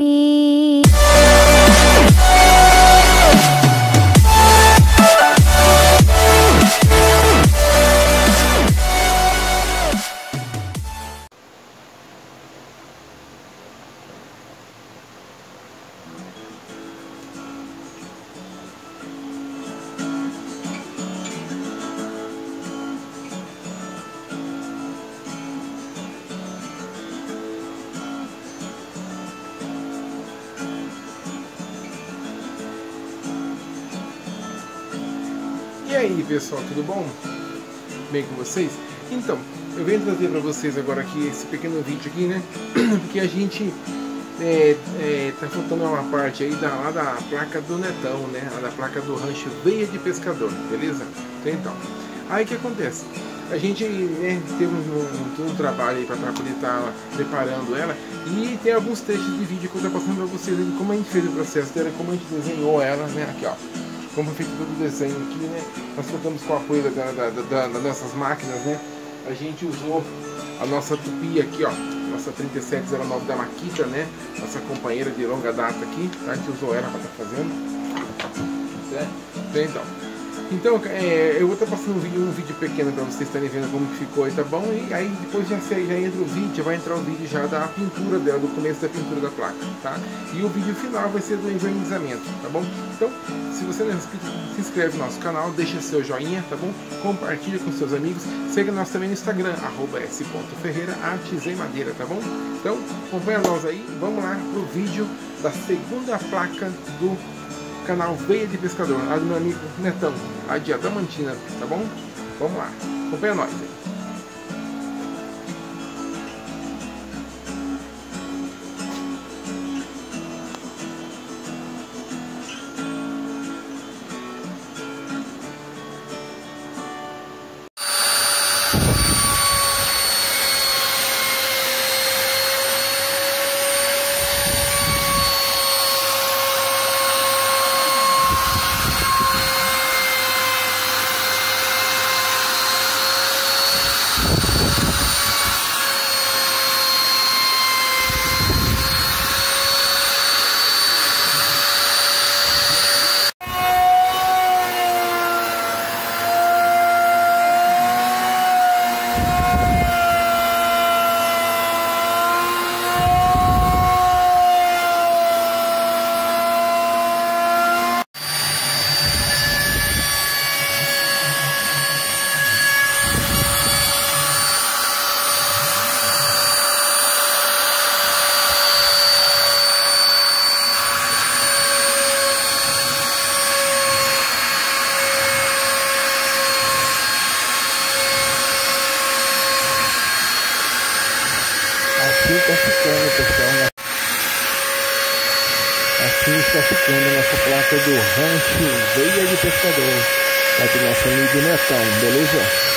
mim. E aí pessoal, tudo bom? Bem com vocês? Então, eu venho trazer para vocês agora aqui esse pequeno vídeo aqui, né? Porque a gente tá faltando uma parte aí lá da placa do Netão, né? Da placa do rancho Veia de Pescador, beleza? Então, aí o que acontece? A gente teve um trabalho aí para poder estar preparando ela, e tem alguns trechos de vídeo que eu estou passando para vocês de como a gente fez o processo dela, como a gente desenhou ela, né? Aqui ó, como foi feito todo o desenho aqui, né? Nós contamos com o apoio das nossas máquinas, né? A gente usou a nossa tupi aqui, ó, nossa 3709 da Makita, né? Nossa companheira de longa data aqui, tá? A gente usou ela para estar fazendo, certo? Então, eu vou estar passando um vídeo pequeno para vocês estarem vendo como que ficou aí, tá bom? E aí depois já entra o vídeo, vai entrar o vídeo já da pintura dela, do começo da pintura da placa, tá? E o vídeo final vai ser do envernizamento, tá bom? Então, se você não é inscrito, se inscreve no nosso canal, deixa seu joinha, tá bom? Compartilha com seus amigos, segue nós também no Instagram, @s.ferreira artes em madeira, tá bom? Então, acompanha nós aí, vamos lá pro vídeo da segunda placa do canal Veia de Pescador, lá do meu amigo Netão, lá de Adamantina, tá bom? Vamos lá, acompanha nós aí. Assim está ficando, pessoal, né? Assim está ficando a nossa placa do rancho Veia de Pescador, lá do nosso amigo Netão, beleza?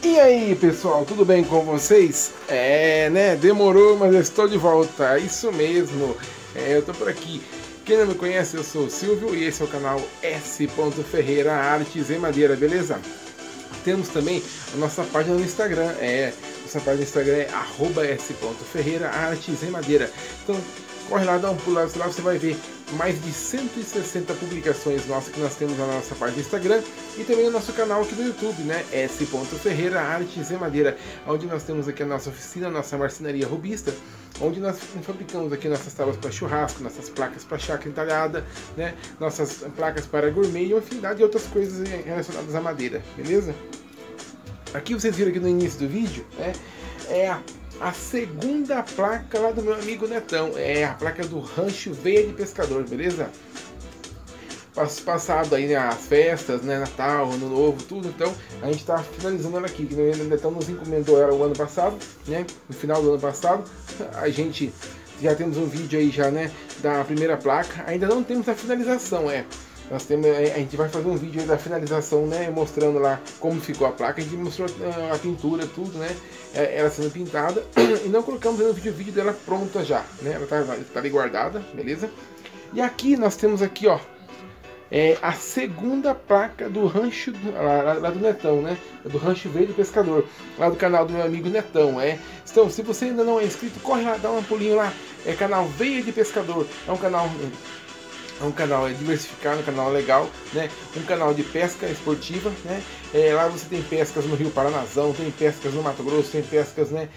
E aí pessoal, tudo bem com vocês? Né? Demorou, mas eu estou de volta. Isso mesmo, eu tô por aqui. Quem não me conhece, eu sou o Silvio e esse é o canal S. Ferreira Artes em Madeira, beleza? Temos também a nossa página no Instagram, nossa página no Instagram é @s.ferreira Artes em Madeira. Então corre lá, dá um pulo lá, você vai ver mais de 160 publicações nossas que nós temos na nossa página do Instagram e também no nosso canal aqui do YouTube, né? S. Ferreira Artes em Madeira, onde nós temos aqui a nossa oficina, a nossa marcenaria robista, onde nós fabricamos aqui nossas tábuas para churrasco, nossas placas para chácara entalhada, né? Nossas placas para gourmet e uma infinidade de outras coisas relacionadas à madeira, beleza? Aqui vocês viram aqui no início do vídeo, né? A segunda placa lá do meu amigo Netão, a placa do Rancho Veia de Pescador, beleza? Passado aí, né, as festas, né, Natal, Ano Novo, tudo, então a gente tá finalizando ela aqui, que o Netão nos encomendou ela o ano passado, né, no final do ano passado. A gente já temos um vídeo aí já, né, da primeira placa, ainda não temos a finalização, nós temos, a gente vai fazer um vídeo aí da finalização, né, mostrando lá como ficou a placa. A gente mostrou a pintura, tudo, né, ela sendo pintada, e não colocamos aí no vídeo dela pronta já, né, ela tá ali guardada, beleza? E aqui nós temos aqui, ó, a segunda placa do rancho lá do Netão, né, do Rancho Veia de Pescador, lá do canal do meu amigo Netão, Então, se você ainda não é inscrito, corre lá, dá um pulinho lá, canal Veia de Pescador, é um canal diversificado, um canal legal, né? Um canal de pesca esportiva, né? Lá você tem pescas no Rio Paranazão, tem pescas no Mato Grosso, tem pescas, né?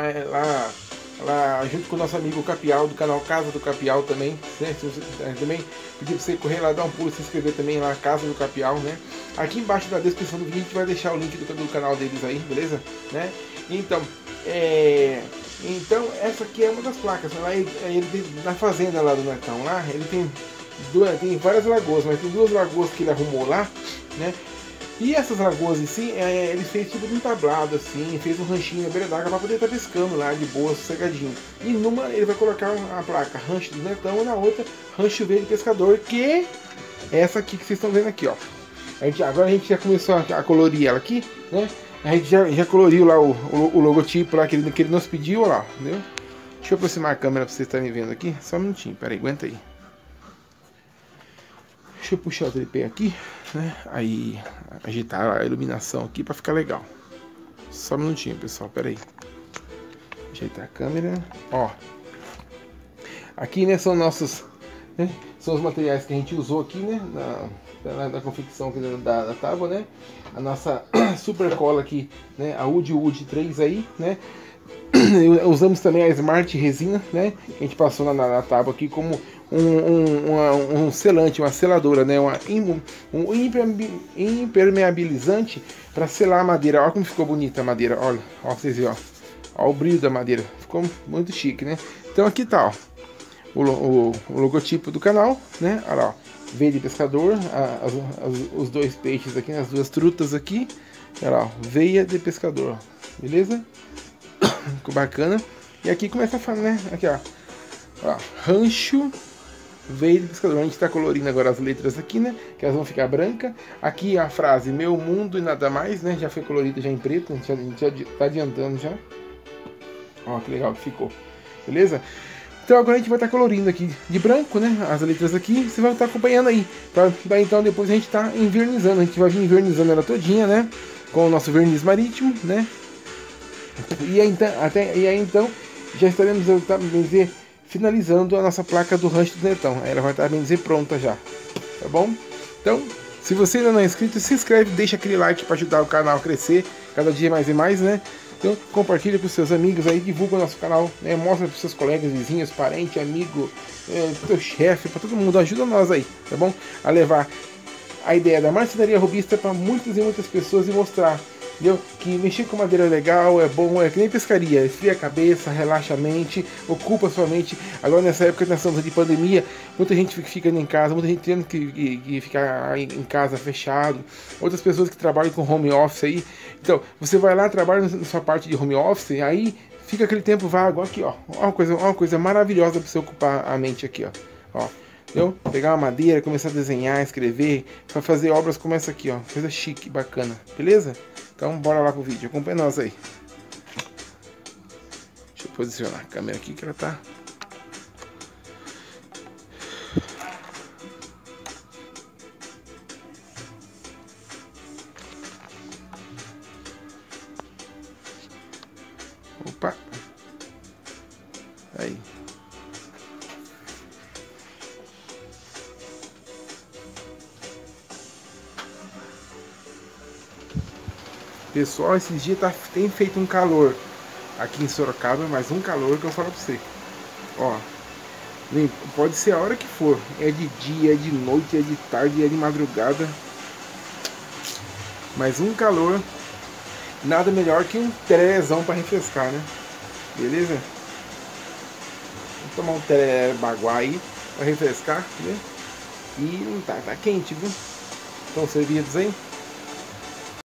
Lá junto com o nosso amigo Capial, do canal Casa do Capial também, né? Também pedir para você correr lá, dar um pulo, se inscrever também lá, Casa do Capial, né? Aqui embaixo da descrição do vídeo a gente vai deixar o link do canal deles aí, beleza? Né? Então, essa aqui é uma das placas, né? Lá ele na fazenda lá do Netão, lá ele tem várias lagoas, mas tem duas lagoas que ele arrumou lá, né? E essas lagoas em si, ele fez tipo de um tablado assim, fez um ranchinho na beira d'água para poder estar pescando lá de boa, sossegadinho. E numa ele vai colocar a placa Rancho do Netão e na outra Rancho Veia de Pescador, que é essa aqui que vocês estão vendo aqui, ó. Agora a gente já começou a colorir ela aqui, né? A gente já coloriu lá o logotipo lá que ele nos pediu, ó lá, entendeu? Deixa eu aproximar a câmera para vocês estarem vendo aqui, só um minutinho, peraí, aguenta aí. Deixa eu puxar o tripé aqui, né? Aí agitar a iluminação aqui para ficar legal. Só um minutinho, pessoal, pera aí. Ajeitar a câmera, ó. Aqui, né, são nossos, né, são os materiais que a gente usou aqui, né, na confecção aqui da tábua, né? A nossa super cola aqui, né? A Wood 3 aí, né? Usamos também a Smart Resina, né? Que a gente passou na tábua aqui como um selante, uma seladora, né? Um impermeabilizante para selar a madeira. Olha como ficou bonita a madeira, olha, vocês viram, ó, o brilho da madeira, ficou muito chique, né? Então aqui tá, ó, o logotipo do canal, né? Olha lá, ó, Veia de Pescador, os dois peixes aqui, as duas trutas aqui, olha lá, ó, Veia de Pescador, beleza? Ficou bacana. E aqui começa a falar, né? Aqui, ó, Rancho Veia de Pescador. A gente tá colorindo agora as letras aqui, né? Que elas vão ficar brancas. Aqui a frase meu mundo e nada mais, né? Já foi colorida já em preto. A gente já tá adiantando já. Ó, que legal que ficou. Beleza? Então agora a gente vai estar colorindo aqui de branco, né? As letras aqui. Você vai estar acompanhando aí. Daí então depois a gente tá invernizando. A gente vai vir invernizando ela todinha, né? Com o nosso verniz marítimo, né? E aí então já estaremos, bem dizer, finalizando a nossa placa do Rancho do Netão. Ela vai estar, bem dizer, pronta já, tá bom? Então, se você ainda não é inscrito, se inscreve, deixa aquele like para ajudar o canal a crescer cada dia mais e mais, né? Então compartilha com seus amigos aí, divulga o nosso canal, né? Mostra para seus colegas, vizinhos, parente, amigo, teu chefe, para todo mundo, ajuda nós aí, tá bom? A levar a ideia da marcenaria robista para muitas e muitas pessoas e mostrar, entendeu? Que mexer com madeira é legal, é bom, é que nem pescaria, esfria a cabeça, relaxa a mente, ocupa a sua mente. Agora nessa época que nós estamos de pandemia, muita gente fica em casa, muita gente tendo que ficar em casa fechado, outras pessoas que trabalham com home office aí. Então, você vai lá, trabalha na sua parte de home office, aí fica aquele tempo vago, aqui ó, uma coisa maravilhosa para você ocupar a mente aqui, ó. Entendeu? Pegar uma madeira, começar a desenhar, escrever, para fazer obras como essa aqui, ó, coisa chique, bacana, beleza? Então Então bora lá pro vídeo, acompanha nós aí. Deixa eu posicionar a câmera aqui que ela tá... Opa! Aí. Pessoal, esses dias tem feito um calor aqui em Sorocaba, mas um calor que eu falo pra você. Ó, pode ser a hora que for. É de dia, é de noite, é de tarde, é de madrugada. Mas um calor, nada melhor que um tererezão pra refrescar, né? Beleza? Vamos tomar um tereré baguá aí pra refrescar, né? E tá quente, viu? Estão servidos aí?